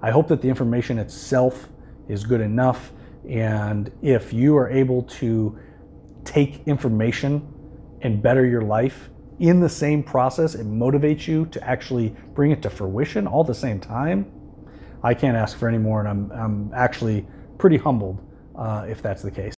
I hope that the information itself is good enough, and if you are able to take information and better your life in the same process, it motivates you to actually bring it to fruition all at the same time, I can't ask for any more, and I'm actually pretty humbled if that's the case.